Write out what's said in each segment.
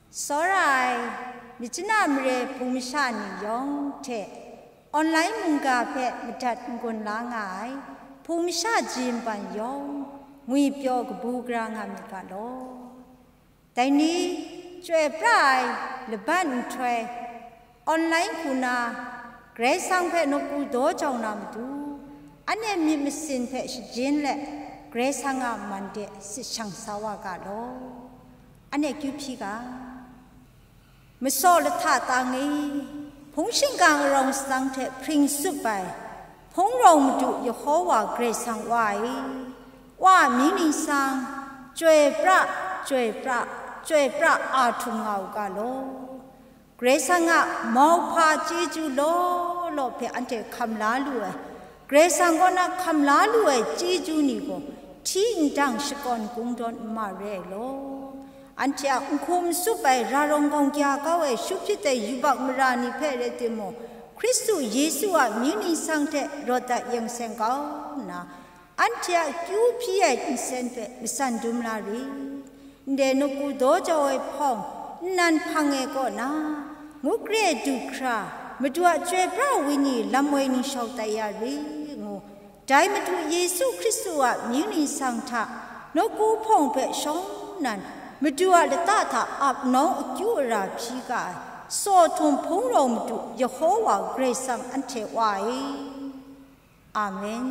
สรายมิจนามเรภูมิชานิยองเทออนไลน์มุงกาเพมจัดกุนลางายภูมิชาจิมปันยองงุยเปียวกบูกรางามิกาโลแต่นี้ช่วยปลายลบันช่วยออนไลน์คุณาเกรซังเพนกูโดจงนำดูอันนี้มีมิสินเพชจินและเกรซังอามันเดสิชังสาวกาโลอันนี้คิวพีกาไม่โซลท่าตางนี้พงชิงกังรองสังเทพริ้งสุไปพงรองดูยโฮวาเกรซังไว้ว่ามินิสังช่วยพระอาทุงเอากาโลเกรซังอะมาวพาจีจูโลเพอันเทคำลาลูเกรซังก็นักคำลาลูจีจูนี่ก็ที่อินดังสกอนกุงดอนมาเรโลอันเที่ยคุมสุไปรารองกงยาเก้าชุบพิเตยุบักมรานิเพเรติโมคริสต์เยซูอะมินิสังเทรถยังเซงเก้านะอันเที่ยคิวพีเออินเซนเปมิสันดุมลารีเดนกูโดจอยพองนันพังเอก็นะงูเกรดูครามาดูช่วยพระวิญญาณลำเวนิชาวตายารีงูได้มาดูเยซูคริสต์ว่ามินิสังทานกูพองเปชองนันมาดูเลตาทาอับน้องคิวราพีกาโซทุมพงเรามาดูยโฮวาเกรซังอันเทวายอาเมน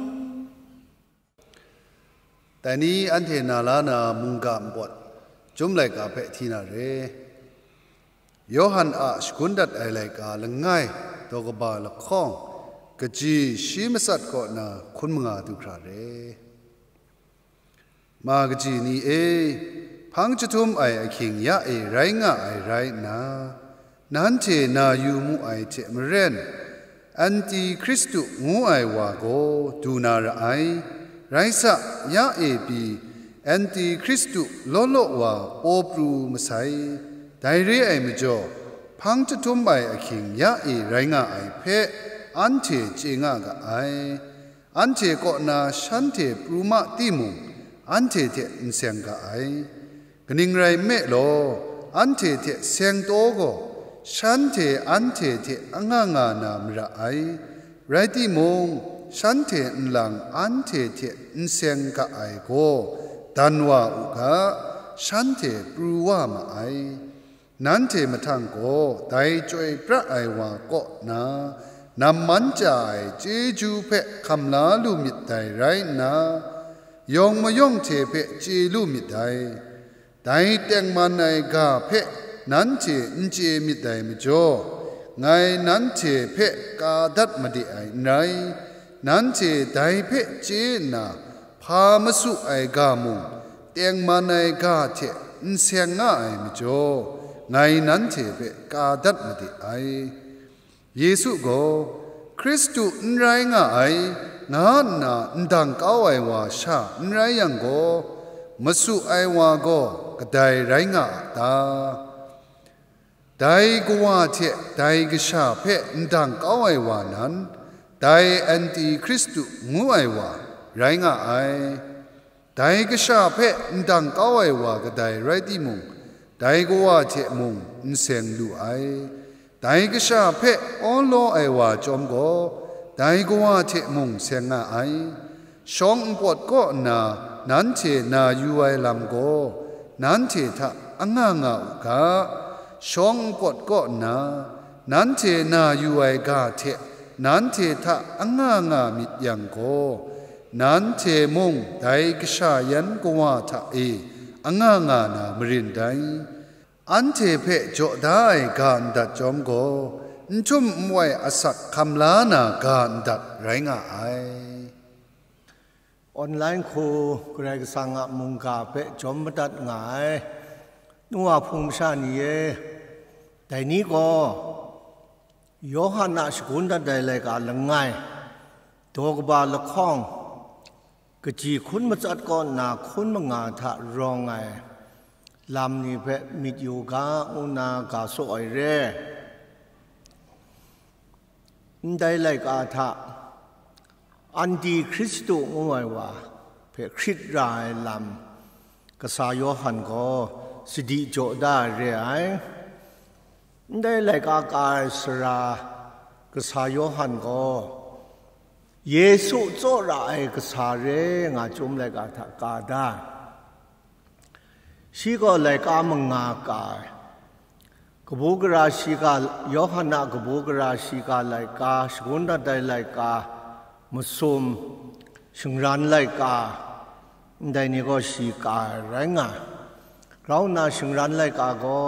แต่นี้อันเทนาลานามุงกามบดจุ่มไหลกาเพทีนาเรโยฮันอาสกุนดัดไอไหลกาละง่ายตกบาละข้องกจีชีมสัตก็นาคุณมึงอาตุคราเรมากจีนี่พังจะทุ่มไอคิงยาไรงะไอไรนานั้นเทนายูมุไอเจมเรนอันติคริสตุงูไอวาโกดูนาระไอไรสะยาปีแอนติคริสตุโลโลวาโอปรูมไซไดเรไอมจ่อพังจะทุ่มไอคิงยาไรงะไอเพอันเทเจงะกะไออันเทก็นาฉันเทปรูมาติมุอันเทเทอินเซงกะไอกนิ่งไรเมโลอันเทเทเสียงโตโกฉันเทอันเทเทอ่างงานามระไอไรที่มงฉันเทนหลังอันเทเทอินเสียงกะไอโกดันว่าอุกะฉันเทปรูว่ามาไอนั้นเทมาทางโกได้ช่วยพระไอวาก็นานำมันใจเจจูเพะคำลาลูมิดไดไรนายองมายองเทเพะเจลูมิดไดได้เตียงมันไอกาเพะนั้นเทอินเจมิดไดมิโจไงนั้นเทเพะกาดัดมาดีไอไหนนั้นเทได้เพะเจนาพามสุไอกามุงเตียงมันไอกาเทอินเสียงง่ายมิโจไงนั้นเทเพะกาดัดมาดีไอเยซูโกคริสตุนไรง่ายงานนาดังก้าวไอวาชานไรยังโกมาสู่ไอวาโกก็ได้ไรงาตาได้กว่าเทได้กษาเพะดังก้าวไอวานั้นได้แอนติคริสตุงูไอวาไรงาไอได้กษาเพะดังก้าวไอวาก็ได้ไรที่มุงได้กว่าเทมุงอินเซงดูไอได้กษาเพะออโลไอวาจอมโกได้กว่าเทมุงเซงไอชองปวดก็นานั้นเทนายูไอลำโกนั้นเททะอ่างงาอุกะชองปวดก็นานั้นเทนายูไอกาเทนั้นเททะอ่างงามิดยังโกนั้นเทมุงได้กษายันกว่าทะอ่างงานามรินไดอันเทเพจอได้การดัดจอมโกชุ่มมวยอสักคำลานาการดัดไรงาไอออนไลน์ครูเกรกสังะมุงกาเปจอมดัดง่ายนัวภูมิชานีแต่นี้ก็โยฮันสกุลดัดได้เลยกาลังง่ายตัวกบาละข้องกจีคุณมาจัดก่อนนาคุณมงาทะรองไงลำนี้เพมิดอยู่กาอุนากาโซไอเร่ได้เลยกาทะอันดีคริสตุงวยว่าเพคริสรายลำกษาโยฮันก็สิดีโจได้เรียได้เลยกากาสรากษาโยฮันก็เยซูโจระไอกษาเรงาจุมเลยกาทักกาได้ชีก็เลยกามงากากบูกราชีกาโยฮันนากบูกราชีกาเลยกาสกุนดาได้เลยกามุสุมชิงรันเลยกาได้นี่ก็ชีกาแรงเราหน้าชิงรันเลยกาก็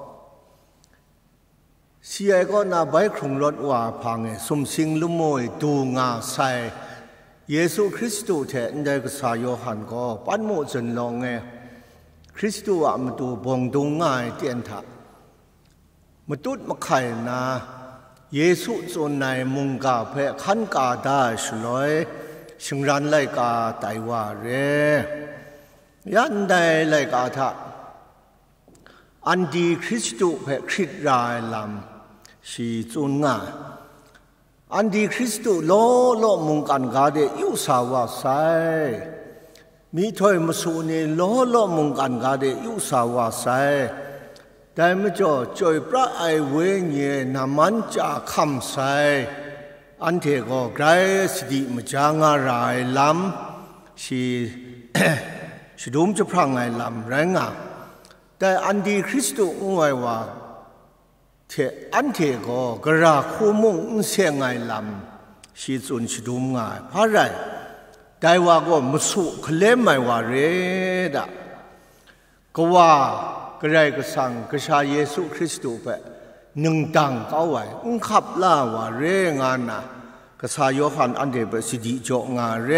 เสียก็น่าใบครุงรถว่าพังสมสิงลุมวยดูงาใส่เยซูคริสต์เถอะได้ก็สายโยฮันก็ปั้นโมจนลงคริสต์ว่ามาดูบงดูง่ายเตียนทักมาตุดมาไข่นะเยซูจนในมุงกาเพะขันกาได้สลอยชิงรันเลยกาไตว่าเรยันได้เลยกาทักอันดีคริสต์เพะคริสรายลำชีจุนงาอันดีคริสต์โลมุงกันกาเดยุสาวาไซมีถอยมาสูนีโลมุงกันกาเดยุสาวาไซแต่ไม่จ่อยพระไอเวเนนามันจะคำไซอันเทก็ไกรสติมจางารายลำชีดุมจะพรังไอลำแรงแต่อันดีคริสต์งวยว่าเทอันเทก็กระคู่มุ่งเสียงไงลำชีจุนชีดุมง่ายเพราะไรแต่ว่าก็มุสุเคลมไม่ว่าเรดะก็ว่ากระไรก็สั่งกระชาเยซูคริสต์ไปหนึ่งตังเขาไว้ขับล่าว่าเรงานนะกระชาโยฮันอันเดบสิดีโจงานเร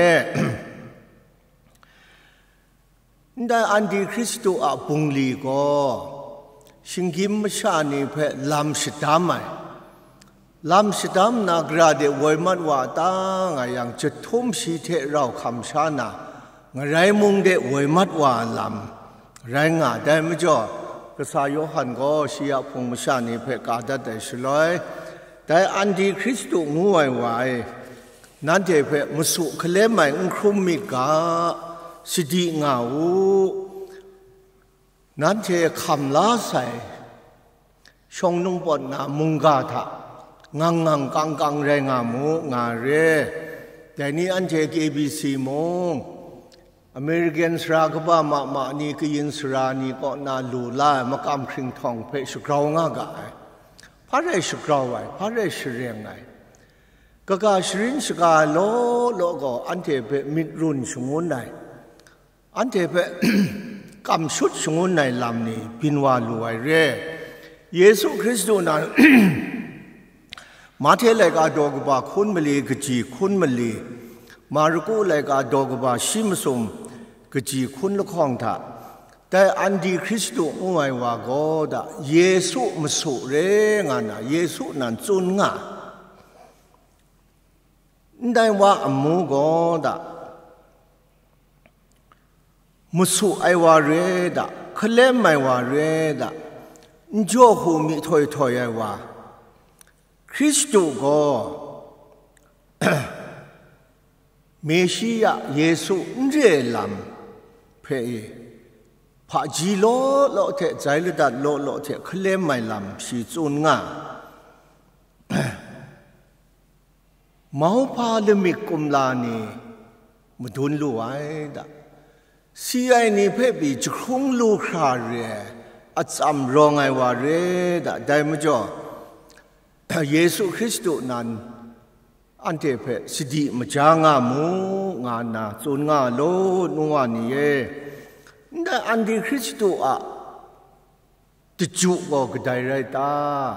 ได้อันดีคริสต์อาปุงลีก็ชิงกิมมชานีเพะลำสิดามไหมลำสิดามนักราเดวอยมัดว่าตั้งอย่างจะทุ่มสีเทเราคำชานะไรมุงเดวอยมัดว่าลำไรงาได้ไม่จ่อกษาโยฮันก็ชียพุงมชานีเพะกาดัดได้สลอยแต่อันดีคริสต์งวยไว้นั่นเดเพะมุสุเคลมไม่ครุมมิกาสิดีงานั้นเทคำลาใส่ชงนุ่งปนนามุงกาทะงังกังแรงามูงาเรแต่นี่อันเทกABCมงอเมริกันสรากบ้ามานี่ก็ยินสรานี่ก็นาลูลามากำคริงทองเพชกราวงากายพระเรศกราวไว้พระเรศเรียงไงก็กาชรินสกาโลก็อันเทเปมิดรุนสมุนไนอันเทเปกำชุดสมุนในลำนี้พินวาลูไอเร่เยซูคริสต์นั้นมาเทเลกาดอกบาคุณมลีกจีคุณมลีมารุกุเลกาดอกบาชิมสมกจีคุณละข้องท่าแต่อันดีคริสต์งวยว่าก็ดาเยซูมสุเรงานะเยซูนั้นจุนงาได้ว่าอมูก็ดามุสุไอวาเรดะเคลมไอวาเรดะโจหูมิถอยไอวาคริสต์ก็เมชิยาเยซูเรลัมเพยพระจีโลเทใจลดัดโลเทเคลมไอลัมชีจุนงาเมาพาลมิกุมลานีมดุนลูไอดะซีไอนี่เพ่บีจุคงลูคราเรอัจฉรองไอวาเรดะได้ไม่จ่อเยซูคริสต์นั้นอันเทเพ่สิดีมจางามูงานาจุนงาโลนัวนี่เอได้อันดีคริสต์อะติจุก็กระไดไรตา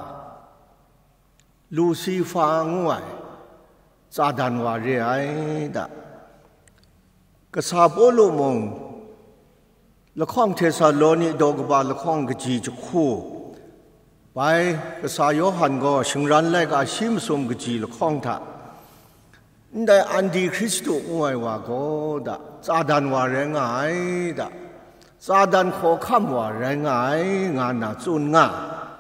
ลูซีฟางไว้ซาดานวาเรไอดะกษาโปโลมงละข้องเทสาโลนีดอกบาละข้องกจีจุคู่ไปกษาโยฮันก็ชิงรันไลกาชิมสมกจีละข้องท่าได้อันดีคริสต์งวยว่าก็ดะซาดานว่าแรงไงดะซาดานขอคำว่าแรงไงงานน่ะจุนงา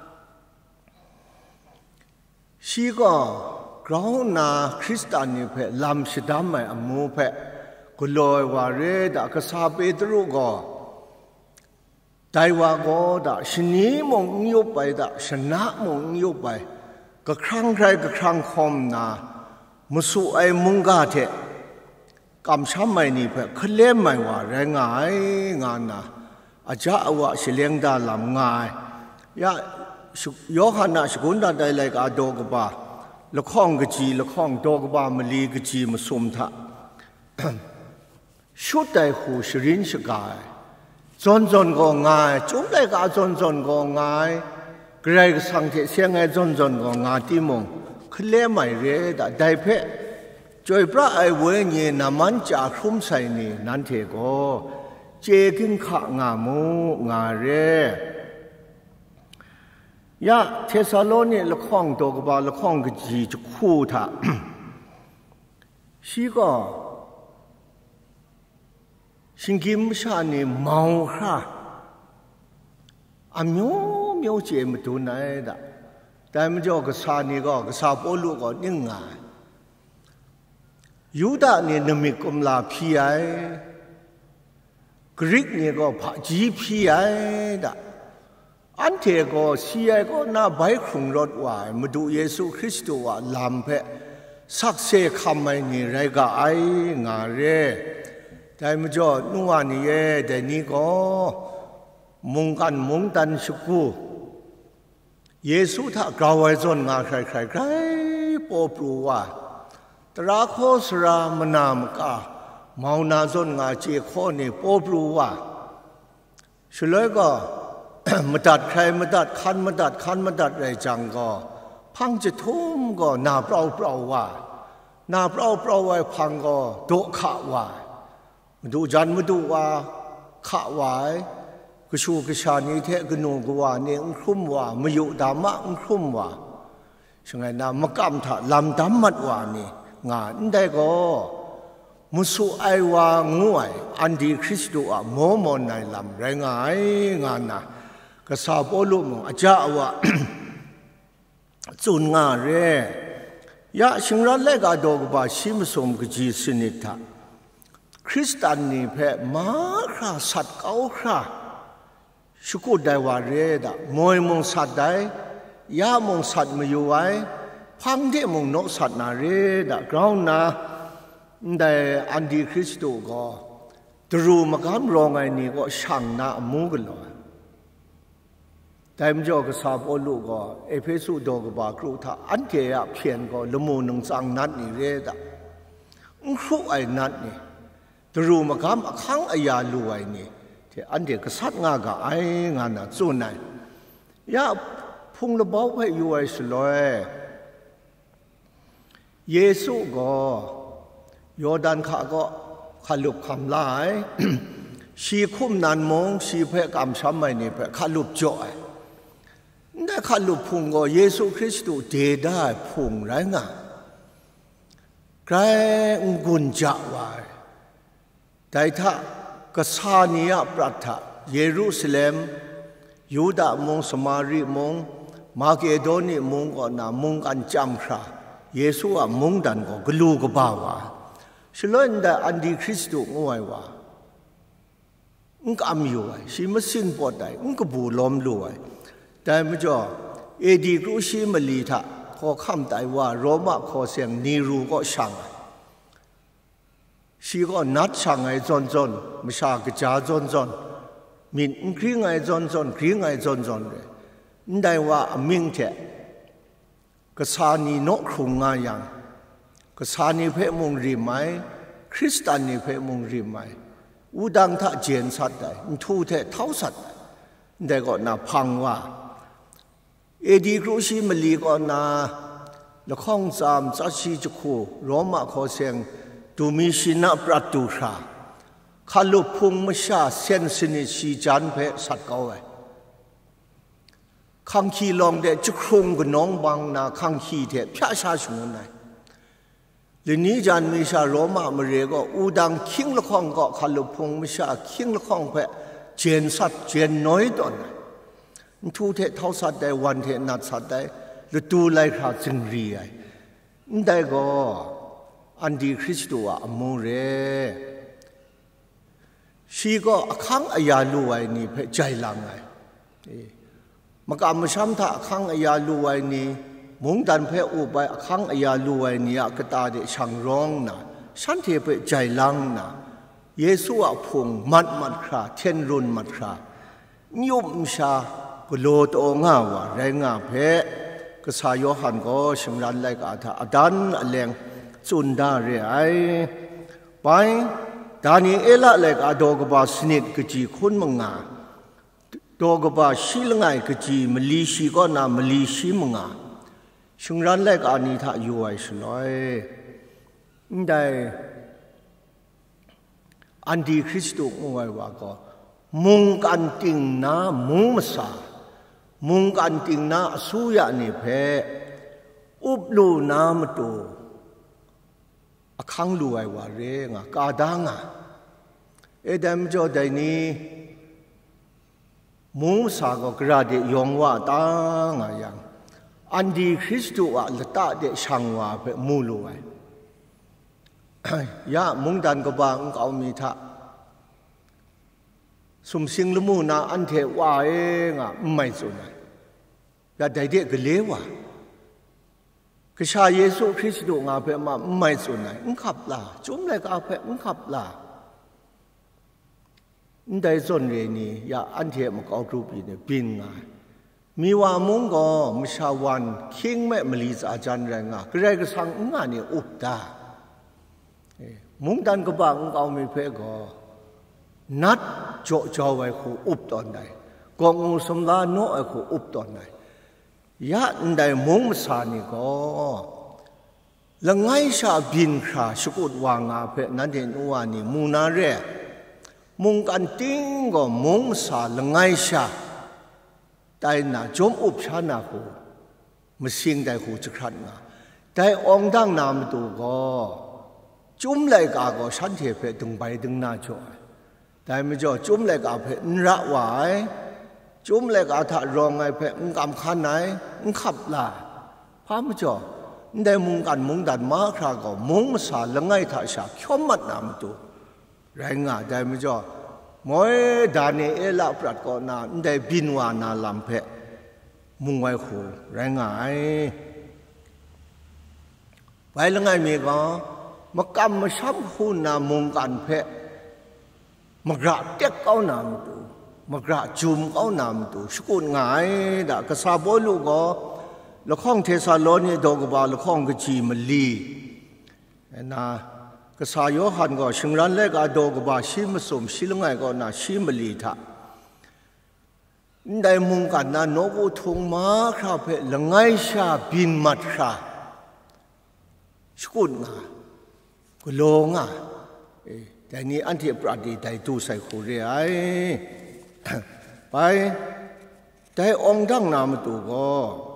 ชีก็กราวนาคริสตานีเพลำสิดามไม่อมูเพกุลอยวาเรดะกษาเปตรุก็ตแต่ว่าก็ดะชนีมงยุบไปดะชนะมงยุบไปก็ครั้งใครก็ครั้งคมนะมุสุไอมุงกาเทกำช้ำไม่นี่เพื่อเคลื่อนไม่ว่าแรงงานนะอาจจะว่าเฉลียงดาลำง่ายยะโยฮันนะสกุลดาได้เลยก็ดอกบ้าละข้องกจีละข้องดอกบ้ามลีกจีมาสมทะชุดใดหูชรินชกายจนก็ง่ายจุ่มได้ก็จนก็ง่ายใครก็สังเกตเสียงไงจนก็ง่ายที่มงเคลื่อนไม่เร่ได้เพ่จอยพระไอเวงีน้ำมันจากคุ้มใส่นี่นั่นเถก็เจกินข้างามูงาเร่ยะเทสาโลนี่ละข้องตัวกบาละข้องกจีจะคู่ท่าชีก็ชิงกิมชานี่เมาค่ะอามิวเจมตุนายดะแต่มันจะก็สานี่ก็สาปอลูก็นิ่งง่ายยูดาเนี่ยนมิกุมลาพีไอกรีกเนี่ยก็พระจีพีไอดะอันเทก็ซีไอก็น่าใบครุงรถว่ามาดูเยซูคริสต์ว่าลำเพสักเสกคำไม่นี่ไรก็ไองาเร่แต่มันจะนัวนี่เอแต่นี่ก็มุงตันสุกูเยซูถ้ากล่าวไว้จนงาใครปอปลูว่าตราโคสรามนามกาเมานาจนงาเจโคนี่ปอปลูว่าฉลยก็มาตัดใครมาตัดคันมาตัดไรจังก็พังจะทุ่มก็นาเปล่าว่านาเปล่าไว้พังก็โดขะว่ามาดูจันมาดูว่าขะไว้ก็ชูกชานี้เทกนูกว่าเนี่ยครุ่มว่ามาอยู่ดามะครุ่มว่าช่างไงนามกำถะลำดำมัดว่านี่งานได้ก็มุสุไอวางวยอันดีคริสต์อ่ะโมในลำแรงงานนะก็สาวปอลุมอาจารย์ว่าจุนงาเร่ยะชิงรันเล็กดอกบาชิมสมกจีสนิทะคริสตันนี่เพมาคราสัตเก้าคราชุกุได้ว่าเร่ดะมวยมงสัตได้ยามงสัตมาอยู่ไว้พังที่มงนกสัตนาเร่ดะกราวนาได้อันดีคริสต์ก็ตรูมากำรองไงนี่ก็ช่างนามูกันเลยแต่เมื่อก็สาบอลูก็เอเพสุดอกบากรูท่าอันเกียเพียนก็ละมูนึงสังนัดนี่เรดะครูไอ้นัดนี่ตรูมากำขังอายาลูไอ้นี่ที่อันเดียก็สัตงากะไอ้งานน่ะส่วนไหนยาพุ่งระบบให้อยู่ไอ้สลอยเยซูก็ยอร์ดานข้าก็ขลุบคำลายชีคุ้มนันมงชีเพกำช้ำไม่นี่เพขลุบจ่อยได้ขลุบพุงก็เยซูคริสต์เดได้พุงไรงาใครงกุญจักไว้แต่ถ้ากษาเนียปรัฐเยรูซาเล็มยูดาห์มงสมารีมงมาเกโดนีมงก็นามงกันจำคราเยซูอ่ะมงดันก็กลูกบ่าวะฉะนั้นได้อันดีคริสต์งวยว่าก็อามิวไอ้ชิมสินปอดได้ก็บูลมรวยแต่เมื่อจ่อเอดีกรุชิมลีท่าขอคำแต่ว่าโรมาขอเสียงนีรูก็ช่างชีก็นัดช่างไอ้จนไม่ชากระจาจนมินครีไงจนครีไงจนเลยได้ว่ามิงเถะกษานีนกครุงงายังกษานีเพมงรีไหมคริสตานีเพมงรีไหมอุดังท่าเจียนสัตว์ได้ทูเทเท้าสัตว์ได้ก็น่าพังว่าเอดีกรุชิมลีก็น่าละข้องจามจัชีจุคูโรมาขอเสียงตูมีชินาประตูชาขลุพุงมชาเซนสินิชีจันเพสัตว์เก่าไว้ขังขี้ลองเดจุครุงกับน้องบังนาขังขี้เทพชาชงวนไหนหรือนี้จันมีชาโรมาเมเรก็อุดังคิงละข้องก็ขลุพุงมชาคิงละข้องเพเจนสัตว์เจนน้อยตอนไหนทูเทเท่าสัตว์ได้วันเทนัดสัตว์ได้หรือตูไลขาจึงรีไอได้ก็อันดีคริสต์ว่าอโมเรชีก็ขังอายาลูไว้นี่เพใจลังไงมากำมช้ำท่าขังอายาลูไว้นี่มุงดันเพอุไปขังอายาลูไว้นี่กตาเดช่างร้องนะฉันเทเพใจลังนะเยซูอาพงมัดคราเทนรุนมัดครายุมชากุโลโตง่าวะแรงาเพกษายหันก็ชิมรันไลกอาถาอดันอเลงจุนดาเรไอไปดานีเอละไลกอาดอกบาสนิดกจีคุณมังงาดอกบาชิลงไงกจีมลีชีก็นามลีชีมังงาชิมรันไลกอานิทาอยู่ไอสลอยได้อันดีคริสต์งวยว่าก็มุงกันติงนามุงมสามุงกันติงนาสุยานิเพอุบลูนามตูอคังลูไอวาเรงากาดังเอเดมโจไดนี้มุงสาก็กระเดยองว่าตังอย่างอันดีคริสต์ว่าละตาเดช่างว่าเพมูลูไอยามุงดันก็บางเอามีทะสมสิงละมูนาอันเทว่าเองไม่สุนัยยาใดเด็กก็เลวกษาเยซูคริสต์งาเพมาไม่สุนัยขับลาจุ่มเลยก็เอาเพขับลาได้ส่วนเรนียาอันเทมก็เอารูปเนี่ยบินงามีว่ามุงก็มชาวันคิงแม่มลีสอาจารย์แรงก็เรก็สั่งงานเนี่ยอุบตามุงดันก็บางเอามีเพก็นัดโจไว้คู่อุบตอนใดกองงูสมลาโนไอ้คู่อุบตอนใดยะได้มุงสานี่ก็ละไงชาบินคราสกุดวางาเพนั่นเองว่านี่มูนาเรมุงกันติ้งก็มุงสาละไงชาแต่น่ะจมอุบชานาคู่มาสิงได้คู่จะครันงาแต่องดังนามตูก็จุ่มเลยกาก็ฉันเทเพดึงไปดึงหน้าจ่อแต่ไม่จ่อจุ่มเลยกาเพนระวายจุ่มเลยกาถ้ารองไงเพนกำขันไหนนขับลาพาไม่จ่อได้มุงกันมุงดันมาคราก็มุงมาสาละไงถ้าชาขี้มัดนามตูแรงงาได้ไม่จ่อมวยดานีเอละปรัดก็นาได้บินวานาลำเพมุงไว้คู่แรงงาไปละไงมีก็มากำมาช้ำหุ่นนามุงกันเพะมากระเต็กเอานามตูมากระจุมเอานามตูสกุลง่ายด่ากษาบลูก็ละข้องเทสาโลนี่ดอกบาละข้องกจีมลีนะกษาโยฮันก็ชิงรันเล็กดอกบาชิมสมชิลงไงก็นาชิมลีทะได้มุงกันนาโนกุทงมาคราเพะละไงชาบินมัดคราสกุลง่ายก็ลงแต่นี้อันที่ปราดีได้ดูใส่คู่เรียไปแต่องดังนามตัวก็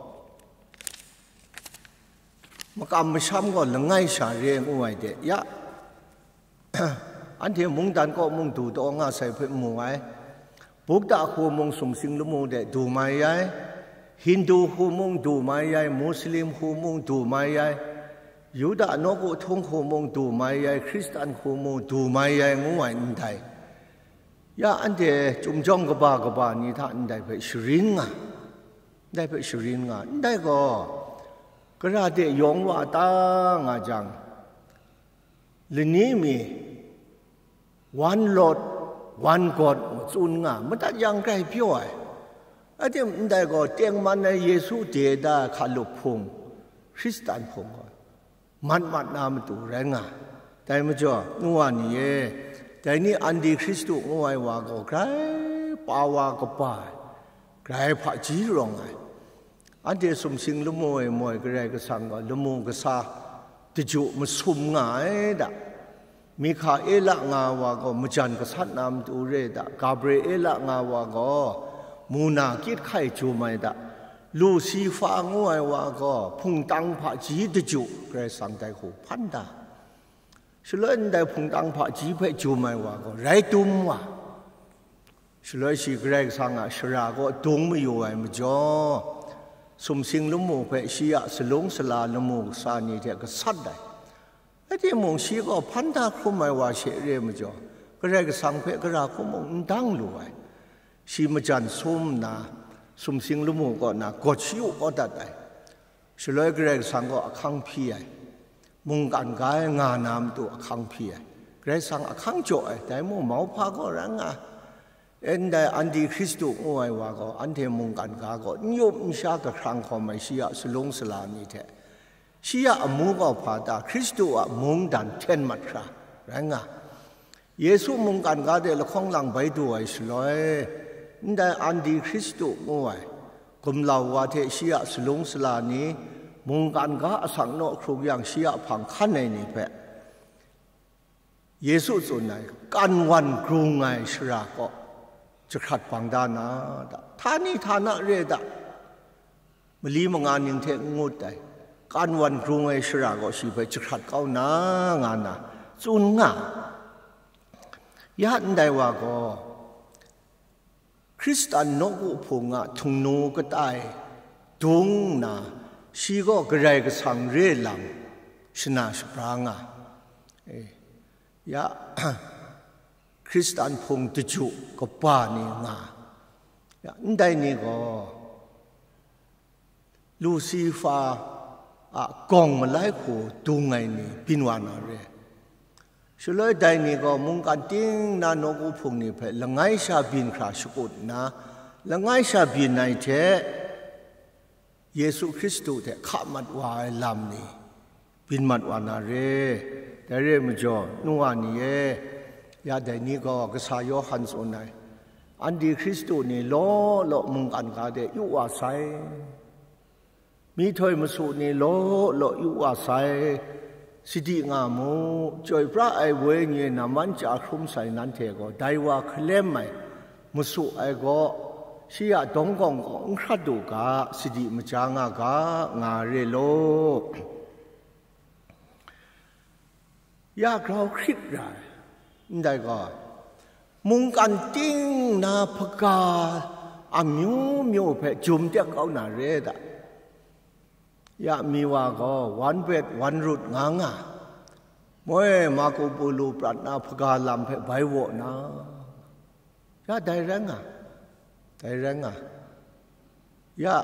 มากำมาช้ำก็ละไงชาเรียงเอาไว้เดียอันที่มุงดันก็มุงดูตัวงาใส่เพื่อมวยบุกดาคูมุงสมสิงละมูเดดูไม่ยัยฮินดูคูมุงดูไม่ยัยมุสลิมคูมุงดูไม่ยัยยูดาโนกุทงคูมงดูไม่ยัยคริสเตียนคูมงดูไม่ยัยงูอันใดยาอันเดจุ่มจ้องกบานี่ท่าอันใดไปชรินงาได้ไปชรินงาได้ก็กระเดยองว่าตางาจังเรื่องนี้มีวันหลดวันกอดจุนงามันตัดยังไงพี่วะอันเดียมันได้ก็เตียงมันในเยซูเจดาขาลุพงคริสเตียนพงมันนามตูแรงอ่ะแต่ไม่จ่อนัวนี่แต่นี่อันดีคริสต์งวยว่าก็ใครป่าวาก็ป่าใครพระจีรองไงอันเดียสมสิงละมวยก็ไรก็สั่งก็ละมก็ซาติจุมาสุ่มง่ายด่ะมีข้าเอละงาว่าก็มจันก็สัตนามตูเรด่ะกาเบรเอละงาว่าก็มูนาคิดไข่จูไม่ด่ะลูซีฟ้างวยว่าก็พุ่งตังพระจีติจุใครสั่งใจหูพันดาฉลยได้พุ่งตังพระจีเพจูไม่ว่าก็ไรตุ้มว่าฉลยสิใครสั่งฉลาก็ตุ้มไม่อยู่ไอ้มจ่อสมสิงละมูเพชียสลงสลาละมูสานีเทก็สัตได้ไอ้ที่มงชีก็พันดาคุ้มไม่ว่าเฉยมจ่อก็เรียกสังเพก็ราคมงดังรวยชีมจันซุมนะซุมสิงลุมูก็นะกดชิวก็ตัดได้ฉลอยก็เรียกสังก็ขังพี่ไอ้มุงกันกายงานามตัวขังพี่ไอ้เรียกสังขังจ่อยแต่มูเมาพาก็รังอ่ะเอ็นได้อันดีคริสต์งวยว่าก็อันเทมุงกันกาก็ยุบชากับครั้งของไม่เสียสลงสลานี่แท้เสียมูก็พาตาคริสต์อ่ะมุงดันเทนมัดครารังอ่ะเยซูมุงกันกาเดลของหลังไปด้วยสลอยได้อันดีคริสต์งวยกุมเหล่าว่าเทเสียสลงสลานี้มุงกันกาสังโนครูอย่างเสียพังขันในนี่แพะเยซูส่วนไหนกันวันกรุงไงสระก็จะขัดฟังดานาท่านี่ท่านะเรดะมลีมงานยังเทงูดได้การวันกรุงไอชราก็สิไปจะขัดเขานางานนะจุนงายันได้ว่าก็คริสตันนกุพงะทุงโนก็ได้ดุงนะชีก็กระไรก็สังเรลังชนะสปรางอ่ะยะคริสตันพงตุจุก็ป้านี่งาอันใดนี่ก็ลูซิฟากองมาไล่ขู่ดูไงนี่ปินวานาเรฉลยใดนี่ก็มุงกันติ้งนานกุพงนี่เพลงไงชาบินคราสกุดนะละไงชาบินในเทเยซูคริสต์เทข้ามัดวายลำนี่ปินมัดวานาเรแต่เรื่องมันจ่อนัวนี่เอยาได้นี่ก็กษายฮันส์อนไนอันดีคริสต์นี่ล้อมุงกันกาเดยุวาไซมีถอยมาสู่นี่ล้อยุวาไซสิดีงามูจอยพระไอเวนี่นามันจะครุมใส่นั้นเถก็ได้ว่าเคลมไหมมาสู่ไอก็เสียดงกองขัดดูกาสิดีมาจางากางาเรโลอยากเราคิดได้ได้ก็มุงกันติ้งนาพกาอามิวเพจุมเจ้าเขาหนาเรดอยากมีว่าก็วันเวทวันรุดงางะมวยมากูปูลูปรัดนาพกาลำเพใบโวนะอยากได้แรงอ่ะได้แรงอ่ะอยาก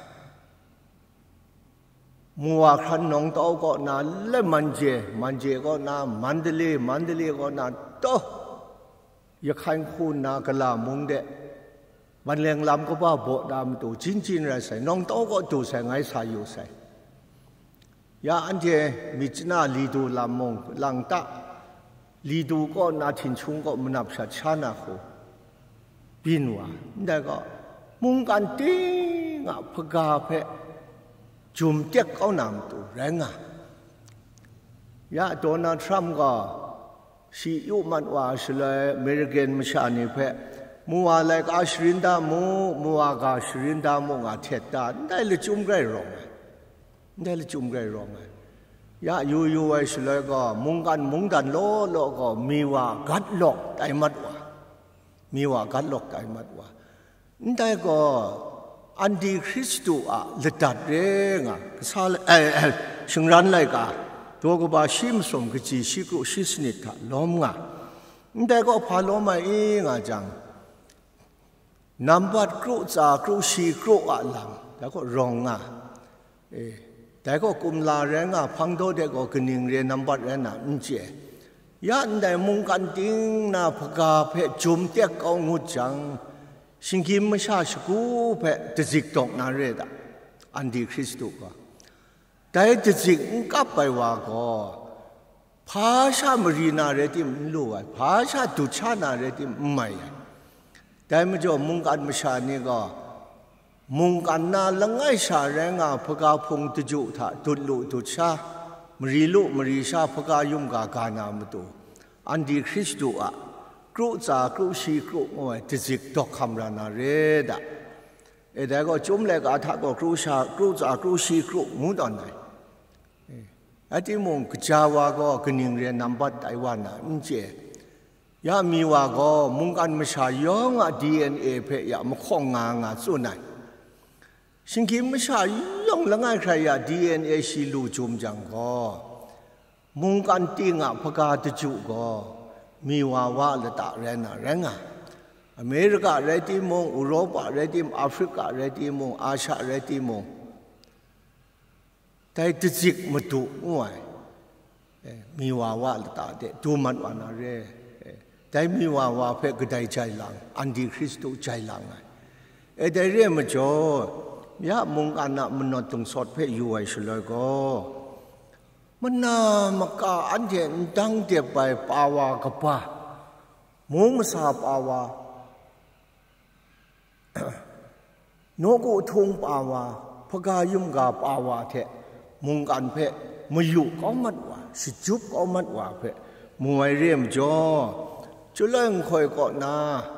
มัวขันน้องโตก็นาเล่มันเจก็นามันเดลีก็นาโตอยากขันคูนากลามุงเดมันเลี้ยงลำก็ว่าโบดามตัวจินอะไรใส่น้องโตก็ตัวใส่ไงสายอยู่ใส่ยาอันเจมิจนาลีดูลำมงหลังตะลีดูก็นาทินชุงก็มันนับชัดชานาโคบินว่าได้ก็มุงกันติ้งอ่ะพกาเพจุมเจ็กเขานำตัวแรงอ่ะยาโดนัลด์ทรัมป์ก็ชียุมันว่าสเลยอเมริกันไม่ใช่นี่เพมัวอะไรก็ชรินดามัวก็ชรินดามงอาเทตาได้เลยจุ่มไกรร้องได้เลยจุ่มไกรร้องยาอยู่ไอ้สเลยก็มุงดันโลก็มีว่ากัดหลอกไอ้มัดว่ามีว่ากัดหลอกไอ้มัดว่าได้ก็อันดีคริสต์อ่ะเลตัดเรงอ่ะสาชิงรันเลยกะตัวก็บาชิมสมกจีชิกุชิสนิทะล้อมอ่ะได้ก็พาล้อมมาเองอ่ะจังนำบัดครูจากรูชีครูอ่ะหลังแล้วก็รองอ่ะแต่ก็กุมลาแรงอ่ะพังโดเด็กก็กนิ่งเรียนนำบัดแรงน่ะเจยันได้มุงกันติ้งน่ะพกาเพจุมเต็กเอางูจังสิงคิมไม่ใช่สกูเพตจิกตกนาเรดอันดีคริสต์ก็แต่ตจิกกับไปว่าก็ภาษามรีนาเรติมรู้ว่าภาษาตุชานาเรติมไม่แต่เมื่อจะมุงกันไม่ใช่นี่ก็มุงกันน่าละไงชาแรงอ่ะพกาพงตจุถาตุลุตุชามรีชาพกายุมกากานามตุอันดีคริสต์อ่ะครูจากครูชีครูงวยติจิกตกคำรานาเรดะแต่ก็จุ่มเล็กอาทักก็ครูจากครูชีครูงูตอนไหนไอ้ที่มุงกจาวาก็กนิ่งเรียนนำบัดไต้หวันน่ะเจยามีว่าก็มุงกันไม่ใช่ย้องอ่ะ DNA เพยามาข้องงางอ่ะส่วนไหนสิ่งที่ไม่ใช่ย้องละง่ายใครอ่ะ DNA ชีลูจุ่มจังก็มุงกันติ้งอ่ะพกาตจุก็มีวาวาละตาเรน่ะแรงอ่ะอเมริกาเรติมงยุโรปเรติมแอฟริกาเรติมงอาเซียเรติมงแต่ติจิกมาดูง่วยมีวาวาละตาเดดูมันวานาเรแต่มีวาวาเพื่อกระไดใจหลังอันดีคริสต์ใจหลังไงแต่เรื่องมันจ่อยะมงกันน่ะมันนอนตรงสอดเพื่ออยู่ไว้เฉลยก็มันน่ามากาอันเดียนดังเดียบไปปาวากะปะมงมาสาปาวาโนกุทุงปาวาพกายุมกาปาวาเทมงกันเพ่มาอยู่ก็มัดว่าสิจุบก็มัดว่าเพ่มวยเรียมจ่อจุเล่งคอยก็นา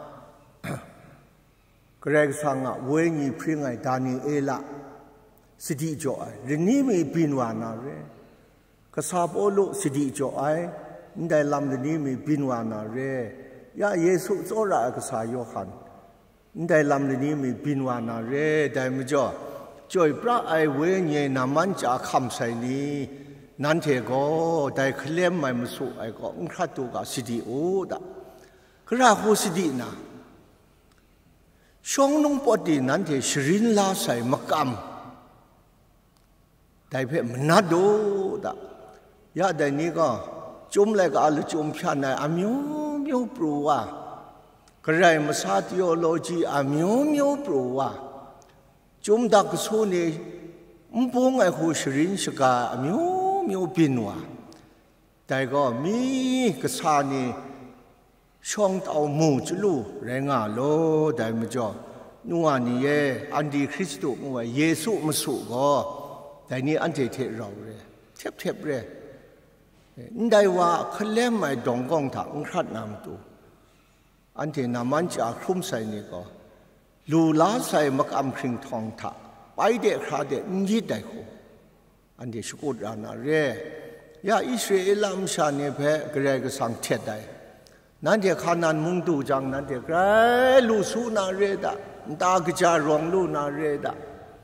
เกรกสังอ่ะเวงีพริ้งไอดานีเอละสิทธิจ่อไอเรื่องนี้มีปินวานาเรกษาปโอลุสิทธิจ่อไอได้ลำเรื่องนี้มีปินวานาเรยาเยซูโซระกษาโยฮันได้ลำเรื่องนี้มีปินวานาเรได้ไม่จ่อจ่อยพระไอเวงีนามันจะคำใส่นี้นั่นเถก็ได้เคลมไม่มาสู้ไอก็อุ้งขัดตัวกับสิทธิโอดะกระหูสิทธินะช่วงนุ่งปอดีนั่นเถชรินลาใส่มะกำได้เพ่มันนัดดูดะยาได้นี้ก็จุ่มเลยก็อาลจุ่มชันในอามิวมิวปลูวะกระไรมาซาติโอโลจีอามิวมิวปลูวะจุ่มดักสู้นี่ปุ่งไอหูชรินสกาอามิวมิวปินวะแต่ก็มีกษานี่ช่องเอาหมู่จุลูแรงาโลได้มาจ่อนัวนี่เยอันดีคริสต์มัวเยซูมาสู่ก็แต่นี่อันเทเราเลยเทบเลยได้ว่าเขาเล่มไม่ดองกองถังครัดนำตัวอันเทนามันจะคลุ้มใส่นี่ก็ลูลาใส่มักอำคริงทองถักไปเด็กคราเด็กยีดได้โคอันเทสกุดรานาเรยาอิสราเอลมชาเนเพกระไรก็สังเทศได้นั่นเดียขานันมุงดูจังนั่นเดียไกรลูสูนาเรดะตากจารองลูนาเรดะ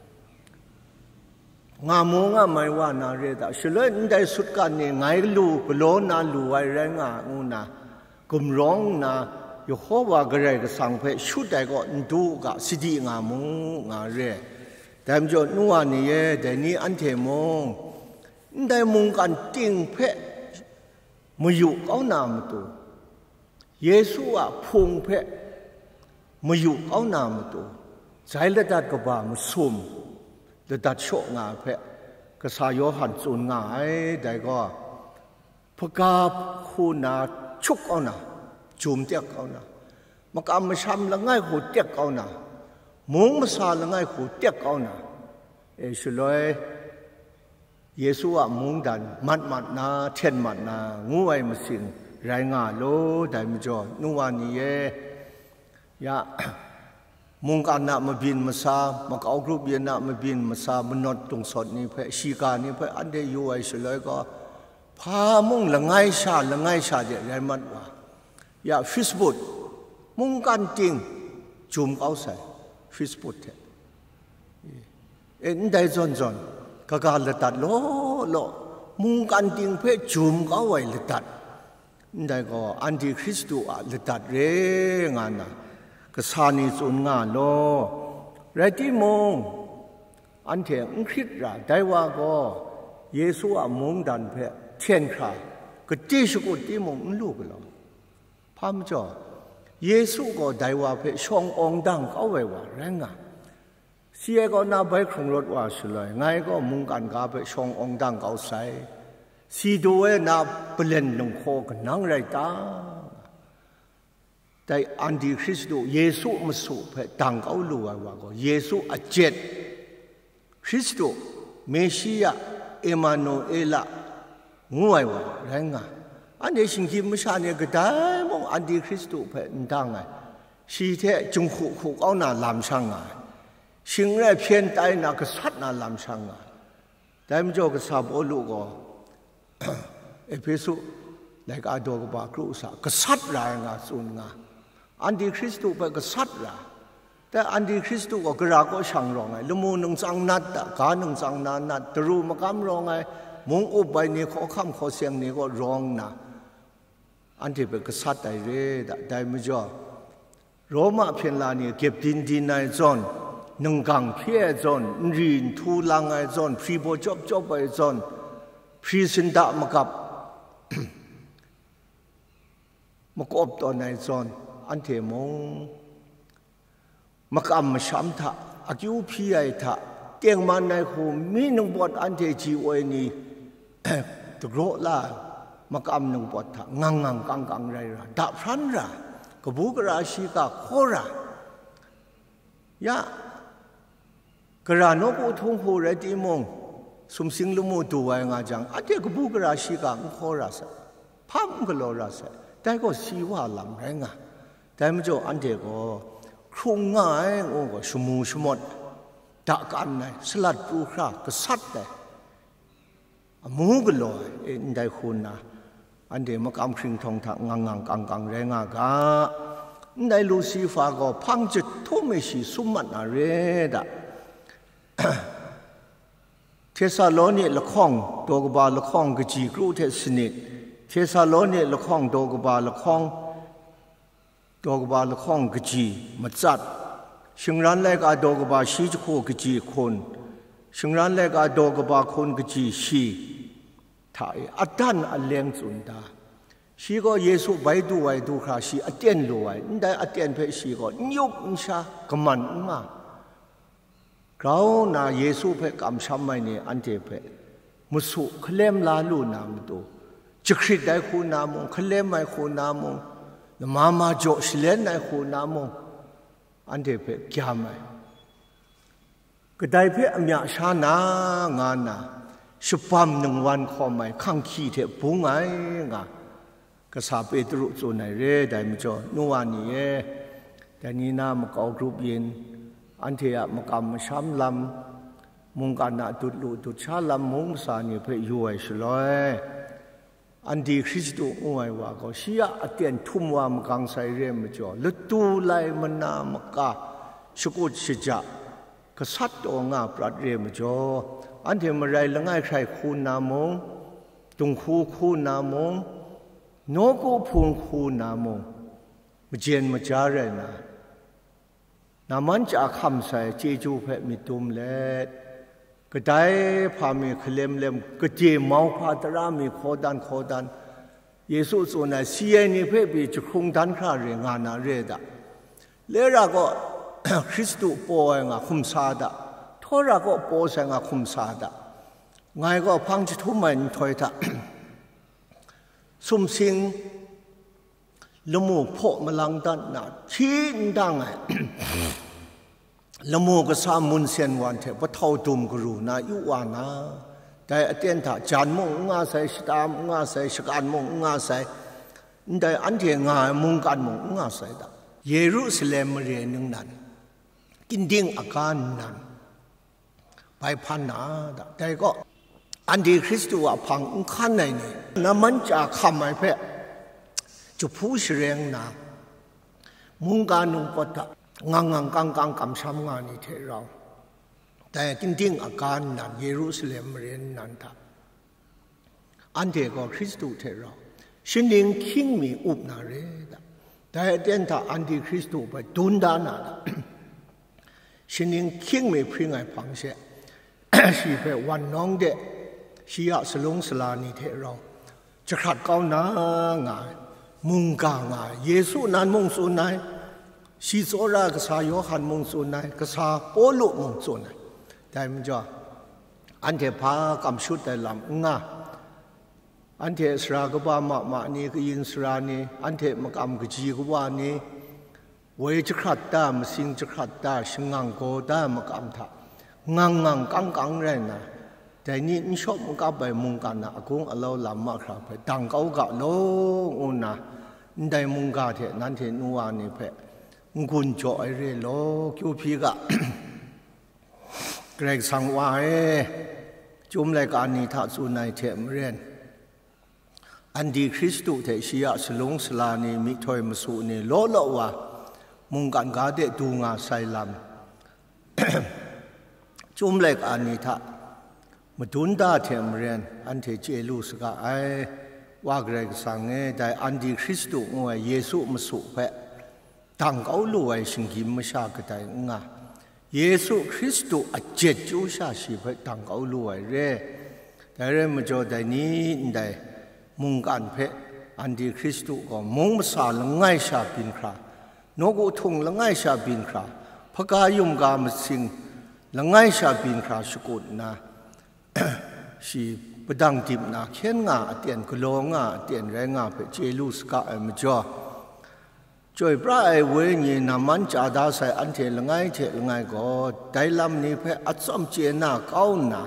งามงาไม่ว่านาเรดะเฉลยได้สุดกันเนี่ยไงลูกโลนาลูไอแรงงูนากุมร้องนาโยโฮวากระไรก็สังเพชุดใดก็ดูกะสิดีงามงาเรแต่มจดนัวนี่แต่นี้อันเทมงได้มุงกันติ้งเพมาอยู่เอานามตัวเยซูพุงเพมาอยู่เอานามตัวใจละดัดกบ่ามาซุ่มละดัดโชงาเพก็สายโยหันจุนงายได้ก็พกาคูนาชุกเอานาจุ่มเตียกเอานามักมาช้ำละง่ายหูเตียกเอานามุงมาซาละง่ายหูเตียกเอานาฉลอยเยซูมุงดันมัดนาเทียนมัดนางูไอมาสิงรายงานโลได้ไม่จอนัวนี่ยามุงกันน่ะมาบินมาซามาเอากรุ๊ปเย็นน่ะมาบินมาซามันนอนตรงสดนี่เพื่อชีการนี่เพื่ออันเดียวไอ้เฉลยก็พามุงละไงชาเดี๋ยวไรมันว่ายาฟิสบุตมุงกันจริงจุ่มเอาใส่ฟิสบุตได้จนก็การละตัดโลมุงกันจริงเพื่อจุ่มเอาไว้ละตัดได้ก็อันที่คริสต์ละตัดเรงานนะก็สานิสุนงานโลไรที่มงอันเถียงคริสต์ได้ว่าก็เยซูมงดันเพะเทียนคราก็ที่สุกุที่มงลูกเราพามจ่อเยซูก็ได้ว่าเพะช่ององดังเขาไว้ว่าแรงอ่ะเสียก็น่าไปคงรถว่าสุเลยไงก็มุงกันกาเพะช่ององดังเขาใส่สีดูน่าเปลี่ยนหนุ่มโคกันนั่งไรตาแต่อันดีคริสต์เยซูมาสู่เพะดังเขารู้ว่าก็เยซูอาเจ็ดคริสต์เมชิยาเอมานูเอลงวยว่าแรงอ่ะอันนี้สิ่งที่ไม่ใช่เนี่ยก็ได้มองอันดีคริสต์เพะดังไงชีเทจงขู่เอาหน้าลำช่างไงสิ่งแรกเพียงแต่หน้ากษัตริย์หน้าลำช่างไงแต่ไม่จบกษัตริย์โอลูกก็เอเพซุในการดูกับครูสากษัตริย์รายงานสุนงาอันดีคริสต์เป็นกษัตริย์ละแต่อันดีคริสต์ก็กระก็ช่างรองไงละมูนึงจังนัดการนึงจังนัดตรูมากำรองไงมงอุบไปนี่ข้อคำข้อเสียงนี่ก็รองนะอันที่เป็นกษัตริย์ได้เร่ได้ไม่จ่อโรมาเพียงลานี่เก็บดินในจอนหนึ่งกังเพียจอนรีนทูลังไอจอนพรีโบจบไปจอนพรีสินดามกับมากอบตัวในจอนอันเทมงมักอัมช้ำทะอากิวพี่ไอทะเตียงมันในหูมีหนึ่งบทอันเทจีโอยนี่ตกโรล่ามักอัมหนึ่งบททะงังกังไรระดับพรันระกบุกราชีกาโคระยะกระนกอุทงหูเรติมงสมสิงลุมูตัวงาจังอันเทกบุกราชีกาโคระสพัมกโลระสแต่ก็สีว่าลำแรงอ่ะแต่ไม่จบอันเทก็ครุ่งง่ายโอ้ก็สมุดตะกันไงสลัดปูครากษัตริย์เลยมูกลอยอินได้คุณนะอันเดียมักอัมคริงทองทักงังกังแรงกะอินได้ลูซีฟาก็พังจุดทุ่มสิสุมัดนาเรดะเทสาโลนีละข้องโดกบาละข้องกจีกรูเทสนิดเทสาโลนีละข้องโดกบาละข้องกจีมัดจัดชิงรันเล็กอาโดกบาชีจโคกจีคนชิงรันเล็กอาโดกบาคนกจีชีถ่ายอัดดันอันเลี้ยงจุนดาชีก็เยซูไปดูคราชีอัดเตียนรวยได้อัดเตียนเพชีก็ยุบนิชากมันมาเราหน้าเยซูเพกำช้ำไม่เนี่ยอันเทเพมุสุเคลมลาลูนามตัวจะคริดได้คูนามงเคลมไม่คูนามงมาโจชเลนในคูนามงอันเทเพแก่ไหมก็ได้เพอเมียชานางานน่ะชุบปั๊มหนึ่งวันขอไม่ขังขี้เทปุงไงงะก็สาเปตรุจุนในเร่ได้ไม่จ่อนัวนี่แต่นี่น้ามก็กรุบยินอันเทียมกำมาช้ำลำมุงกันน่ะดุดชาลำมุงสานี่เพยวยสลอยอันดีคริสต์อวยว่าก็เสียอเตียนทุ่มว่ามกังใส่เร่ไม่จ่อลุตูไลมันนามกาสกุลสิจะกษัตริย์องค์ปราดเร่ไม่จ่ออันเทียมอะไรละง่ายใครคูนามงตุงคูนามงโนกูพุงคูนามงมเจียนมาจาเรนะนามันจะคำใส่เจจูเพมิตุมเล็ดก็ได้พามีเคลมก็เจเมาพาตรามีโคดันเยซูส่วนไหนเสียนี่เพบีจะคงดันคราเรงานเรดะเลระก็คริสตุโปงคุมซาดะโทระก็โปเสงคุมซาดะไงก็พังจะทุ่มมันถอยตะสุ่มสิงละมูพอมาลังดันน่ะชี้ดังไงละมูก็สามุนเซียนวันเถอะว่าเท่าตุ่มกรูนะยุวานะแต่เตียนถ้าจานมงงาใส่สตามงาใส่สการมงงาใส่แต่อันเทียงามุงการมงงาใส่ดะเยรูซาเล็มเรียนนึงนั้นกินดิ่งอาการนั้นไปพันนาดะแต่ก็อันดีคริสต์ว่าพังขั้นไหนนี่น้ำมันจะคำไอ้เพะจะพูดเรียงนะมุงการนุงปะงังกังกำช้ำงานนี่เทเราแต่จริงๆอาการนั้นเยรูซาเล็มเรียนนั้นทับอันเดียก็คริสต์เทเราชินิงคิงมีอุปนาเรดแต่เดียนถ้าอันดีคริสต์ไปดุนดานาชินิงคิงมีพริ้งไอ้พังเสชีเพวันน้องเดชียสลงสลานีเทเราจะขัดเก้านาง่ายมุงกางายเยซูนันมงสุนายชีโซรากษาโยฮันมงสุนายกษาโปลุมงสุนายแต่มันจะอันเทพากำชุดแต่ลำง่าอันเทสรากบามานี่ก็ยินสรานี่อันเทมกำกจีกว่านี่เวจะขัดตามสิงจะขัดตาชิงังโกตามกำทักงังกังเรนนะแต่นี่ชอบมันก็ไปมุงกันนะกุ้งเราลำมากครับไปดังเขาก็โลงนะได้มุงกาเถอะนั่นเถอะนัวนี่เพะกุญจ่อยเร่โลคิวพีก็เกรงสังวายจุ่มรายการนี้ถ้าสุนัยเถอะเรียนอันดีคริสต์เถอะชียสลงสลานี่มิถอยมาสู่นี่โลว่ามุงกันกาเดดูงาไซลำจุ่มรายการนี้ถ้ามาดุนดาเทมเรียนอันเทเจลูสกาไอว่าเกรงสังเงได้อันดีคริสต์งวยเยซูมาสุเพะต่างเขาลู่ไอ้สิ่งที่ไม่ชากได้งาเยซูคริสต์อาเจ็ดจูชาชีเพะต่างเขาลู่ไอ้เร่แต่เรื่องมันจะได้นี้ได้มุ่งกันเพะอันดีคริสต์ก็มุ่งมาสาลง่ายชาบินครานกุทงละง่ายชาบินคราพกายุมกามสิงละง่ายชาบินคราสกุลนะชีปดังดิบนะเขียนงาเตียนกลงาเตียนแรงาเปเจลูสกาเอมจ่อจอยพระไอเวนีนามันจาดาใส่อันเทละง่ายเทละง่ายก็ได้ลำนี้เพออัดซ้ำเจน่าเก้านะ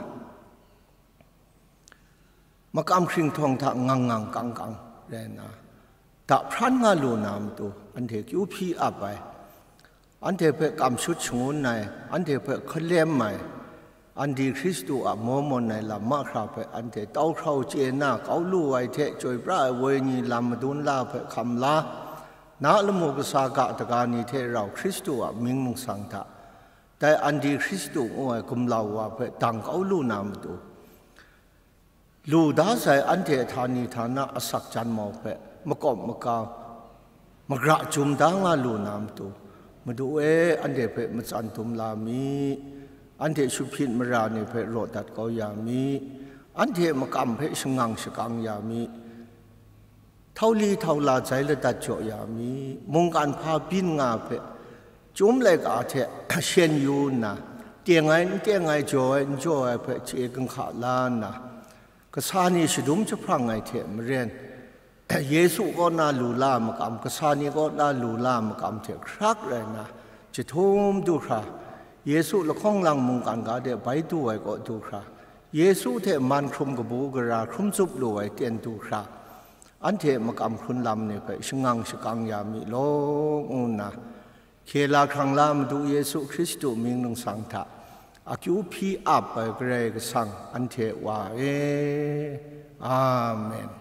มากำคริงทองทางงังกังเรนะแต่พระงาลูนามตัวอันเทกิวพีอับไปอันเทเพกำชุดชงวนในอันเทเพคเลี้ยมใหม่อันดีคริสต์อับโมมในลำมาคราเพอันเทเต้าเข้าเจน่าเขาลู่ไอเทจอยพระเวนีลำดุนลาเพคำลานาละโมกสากะตะการนิเทเราคริสต์อับมิงมุงสังทะแต่อันดีคริสต์อวยกุมลาวะเพตังเขาลู่นามตัวลู่ดาใส่อันเทธานีฐานะอสักจันมอเพมกอบมกาวมกระจุมดังอาลูนามตูมาดูอันเดเพมจันทุมลามีอันเดชุพินมรานิเพโรดัดกอยามีอันเดมกำเพชงังชกังยามีเท่าลีเท่าลาใจละดัดโจยามีมงการพาบินงาเพจุมเล็กอาเทเชนยูนะเตียงไงโจยเพเจกังขาลานะก็สานีสุดุมจะพรังไงเทมเรียนเยซูก็น่าลูลามกำกษานีก็น่าลูลามกำเถอะครักเลยนะจะทุ่มดูคราเยซูละข้องลังมุงกันกาเดไปดูไว้ก็ดูคราเยซูเถอะมันคลุมกบูกราคลุมจุบลูไว้เตียนดูคราอันเถอะมกำคุณลำเนี่ยไปชงังชกังยามิโลงูนะเคลาครั้งลามดูเยซูคริสต์มิงนงสังทะอากิวพีอับไปเกรกสังอันเถอะว่าอาเมน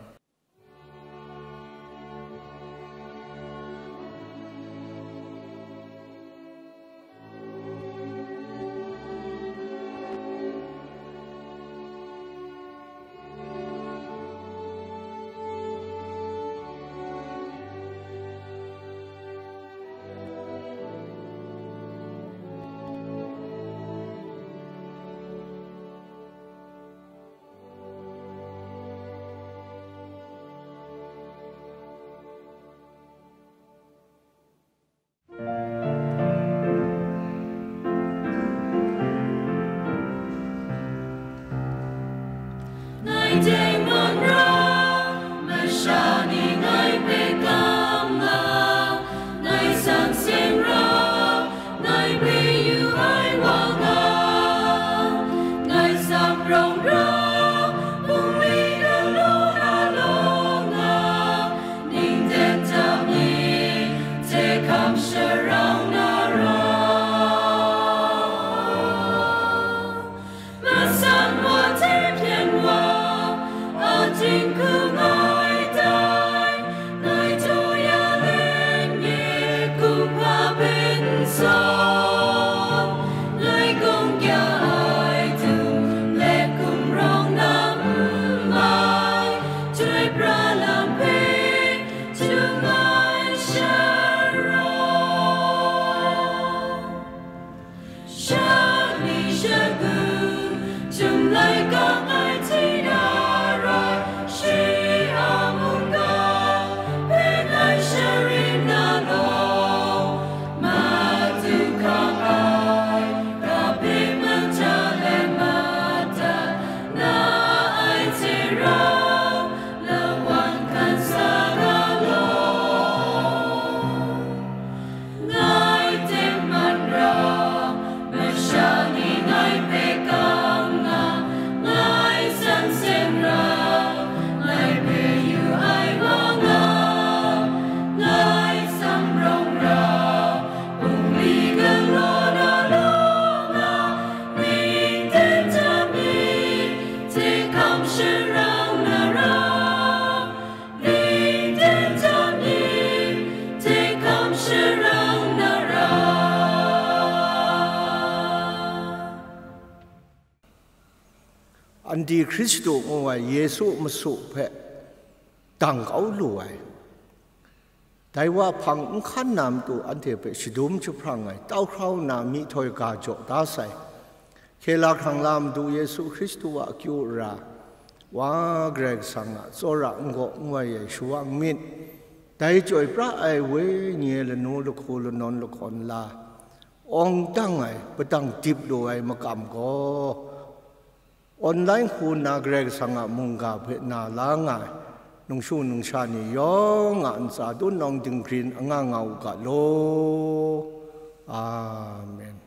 อันดีคริสต์องค์ว่าเยซูมาสุเพะตังเอารวยแต่ว่าพังขันนามตัวอันเทเปสิดุมชุพรังไงเต้าเข้านามิถอยกาโจตาใส่เคลาขังลามดูเยซูคริสต์ว่าคิวราว่าเกรกสังะโซระงกงวยชัวมิดแต่จอยพระไอเวเนียลนูลโคลนนลคอนลาองตั้งไงไปตั้งจิบด้วยมากำก็ออนไลน์คูนาเกรกสังะมุงกาเพนาลางไงนงชูนงชานียองอันสาดุนนองจึงกรีนอ่างเงากะโลอาเมน